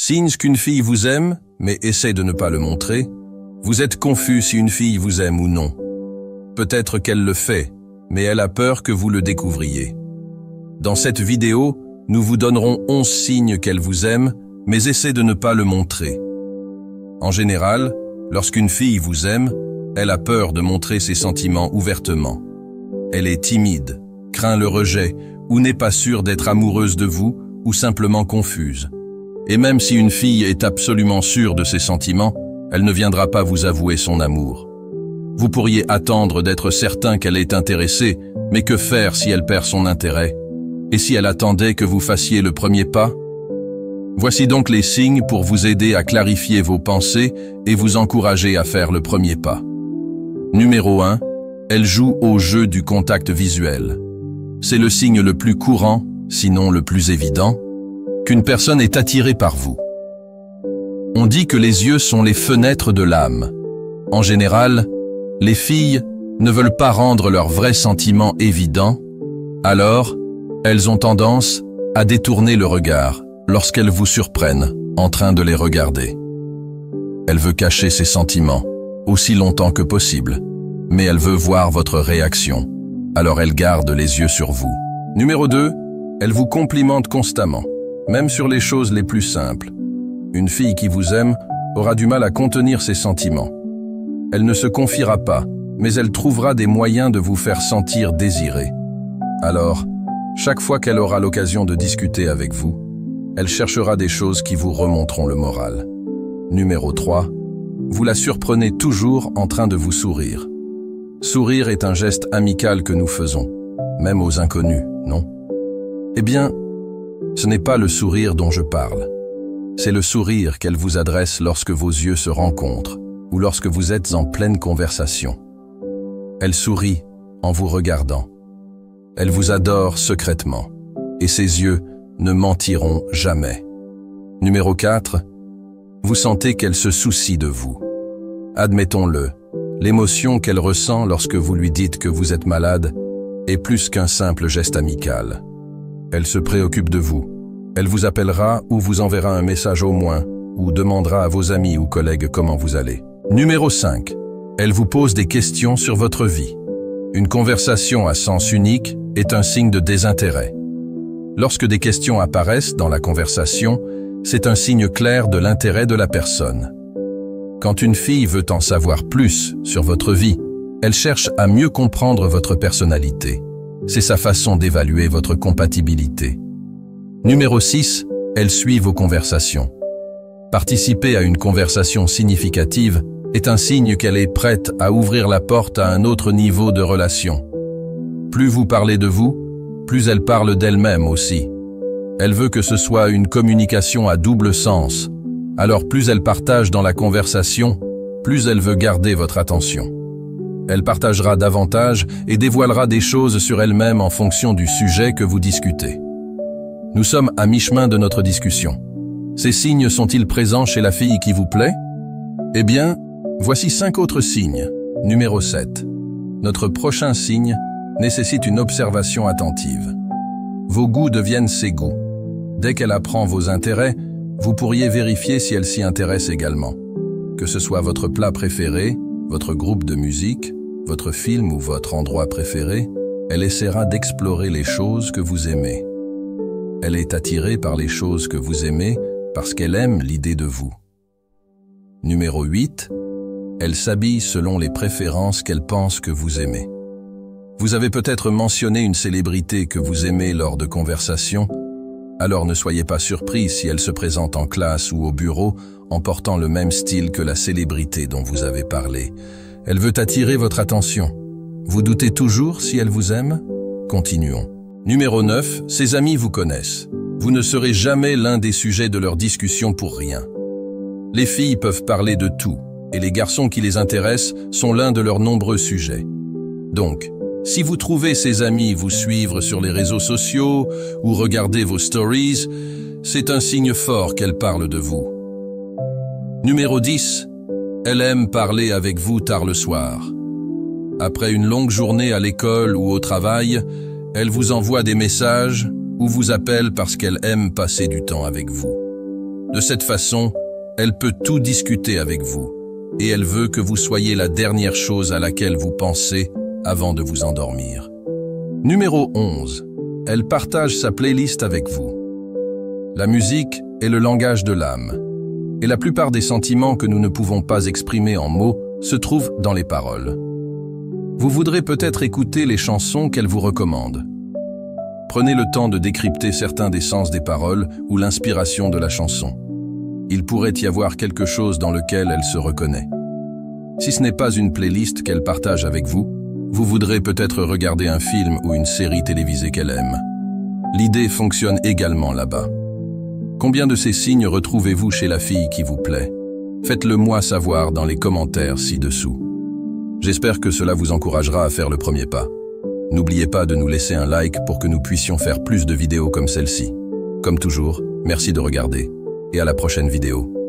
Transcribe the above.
Signe qu'une fille vous aime, mais essaie de ne pas le montrer. Vous êtes confus si une fille vous aime ou non. Peut-être qu'elle le fait, mais elle a peur que vous le découvriez. Dans cette vidéo, nous vous donnerons 11 signes qu'elle vous aime, mais essaie de ne pas le montrer. En général, lorsqu'une fille vous aime, elle a peur de montrer ses sentiments ouvertement. Elle est timide, craint le rejet, ou n'est pas sûre d'être amoureuse de vous, ou simplement confuse. Et même si une fille est absolument sûre de ses sentiments, elle ne viendra pas vous avouer son amour. Vous pourriez attendre d'être certain qu'elle est intéressée, mais que faire si elle perd son intérêt? Et si elle attendait que vous fassiez le premier pas? Voici donc les signes pour vous aider à clarifier vos pensées et vous encourager à faire le premier pas. Numéro 1. Elle joue au jeu du contact visuel. C'est le signe le plus courant, sinon le plus évident, qu'une personne est attirée par vous. On dit que les yeux sont les fenêtres de l'âme. En général, les filles ne veulent pas rendre leurs vrais sentiments évidents, alors elles ont tendance à détourner le regard lorsqu'elles vous surprennent en train de les regarder. Elle veut cacher ses sentiments aussi longtemps que possible, mais elle veut voir votre réaction, alors elle garde les yeux sur vous. Numéro 2, elle vous complimente constamment, même sur les choses les plus simples. Une fille qui vous aime aura du mal à contenir ses sentiments. Elle ne se confiera pas, mais elle trouvera des moyens de vous faire sentir désiré. Alors, chaque fois qu'elle aura l'occasion de discuter avec vous, elle cherchera des choses qui vous remonteront le moral. Numéro 3, vous la surprenez toujours en train de vous sourire. Sourire est un geste amical que nous faisons, même aux inconnus, non? Eh bien, ce n'est pas le sourire dont je parle. C'est le sourire qu'elle vous adresse lorsque vos yeux se rencontrent ou lorsque vous êtes en pleine conversation. Elle sourit en vous regardant. Elle vous adore secrètement et ses yeux ne mentiront jamais. Numéro 4, vous sentez qu'elle se soucie de vous. Admettons-le, l'émotion qu'elle ressent lorsque vous lui dites que vous êtes malade est plus qu'un simple geste amical. Elle se préoccupe de vous. Elle vous appellera ou vous enverra un message au moins, ou demandera à vos amis ou collègues comment vous allez. Numéro 5. Elle vous pose des questions sur votre vie. Une conversation à sens unique est un signe de désintérêt. Lorsque des questions apparaissent dans la conversation, c'est un signe clair de l'intérêt de la personne. Quand une fille veut en savoir plus sur votre vie, elle cherche à mieux comprendre votre personnalité. C'est sa façon d'évaluer votre compatibilité. Numéro 6, elle suit vos conversations. Participer à une conversation significative est un signe qu'elle est prête à ouvrir la porte à un autre niveau de relation. Plus vous parlez de vous, plus elle parle d'elle-même aussi. Elle veut que ce soit une communication à double sens. Alors plus elle partage dans la conversation, plus elle veut garder votre attention. Elle partagera davantage et dévoilera des choses sur elle-même en fonction du sujet que vous discutez. Nous sommes à mi-chemin de notre discussion. Ces signes sont-ils présents chez la fille qui vous plaît? Eh bien, voici 5 autres signes. Numéro 7. Notre prochain signe nécessite une observation attentive. Vos goûts deviennent ses goûts. Dès qu'elle apprend vos intérêts, vous pourriez vérifier si elle s'y intéresse également. Que ce soit votre plat préféré, votre groupe de musique, votre film ou votre endroit préféré, elle essaiera d'explorer les choses que vous aimez. Elle est attirée par les choses que vous aimez parce qu'elle aime l'idée de vous. Numéro 8. Elle s'habille selon les préférences qu'elle pense que vous aimez. Vous avez peut-être mentionné une célébrité que vous aimez lors de conversations, alors ne soyez pas surpris si elle se présente en classe ou au bureau en portant le même style que la célébrité dont vous avez parlé. Elle veut attirer votre attention. Vous doutez toujours si elle vous aime? Continuons. Numéro 9. Ses amis vous connaissent. Vous ne serez jamais l'un des sujets de leur discussion pour rien. Les filles peuvent parler de tout, et les garçons qui les intéressent sont l'un de leurs nombreux sujets. Donc, si vous trouvez ses amis vous suivre sur les réseaux sociaux ou regarder vos stories, c'est un signe fort qu'elle parle de vous. Numéro 10. Elle aime parler avec vous tard le soir. Après une longue journée à l'école ou au travail, elle vous envoie des messages ou vous appelle parce qu'elle aime passer du temps avec vous. De cette façon, elle peut tout discuter avec vous, et elle veut que vous soyez la dernière chose à laquelle vous pensez avant de vous endormir. Numéro 11. Elle partage sa playlist avec vous. La musique est le langage de l'âme, et la plupart des sentiments que nous ne pouvons pas exprimer en mots se trouvent dans les paroles. Vous voudrez peut-être écouter les chansons qu'elle vous recommande. Prenez le temps de décrypter certains des sens des paroles ou l'inspiration de la chanson. Il pourrait y avoir quelque chose dans lequel elle se reconnaît. Si ce n'est pas une playlist qu'elle partage avec vous, vous voudrez peut-être regarder un film ou une série télévisée qu'elle aime. L'idée fonctionne également là-bas. Combien de ces signes retrouvez-vous chez la fille qui vous plaît? Faites-le moi savoir dans les commentaires ci-dessous. J'espère que cela vous encouragera à faire le premier pas. N'oubliez pas de nous laisser un like pour que nous puissions faire plus de vidéos comme celle-ci. Comme toujours, merci de regarder et à la prochaine vidéo.